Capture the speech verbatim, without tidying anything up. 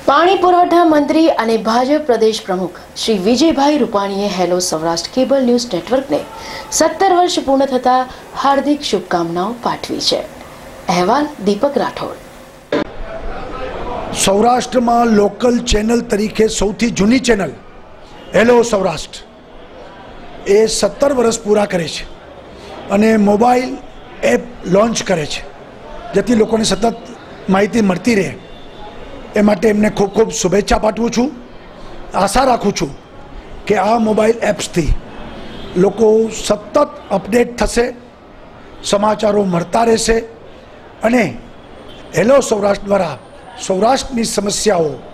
પાણી પુરવઠા મંત્રી અને ભાજપ પ્રદેશ પ્રમુખ શ્રી વિજયભાઈ રૂપાણીએ હેલો સૌરાષ્ટ્ર કેબલ ન્યૂઝ નેટવર્કને સત્તર વર્ષ પૂર્ણ થતા હાર્દિક શુભકામનાઓ પાઠવી છે. અહેવાલ દીપક રાઠોડ. સૌરાષ્ટ્રમાં લોકલ ચેનલ તરીકે સૌથી જૂની ચેનલ હેલો સૌરાષ્ટ્ર એ સત્તર વર્ષ પૂરા કરે છે અને મોબાઈલ એપ લોન્ચ કરે છે, જેથી લોકોને સતત માહિતી મળતી રહે. એ માટે એમને ખૂબ ખૂબ શુભેચ્છા પાઠવું છું. આશા રાખું છું કે આ મોબાઈલ એપ્સથી લોકો સતત અપડેટ થશે, સમાચારો મળતા રહેશે અને હેલો સૌરાષ્ટ્ર દ્વારા સૌરાષ્ટ્રની સમસ્યાઓ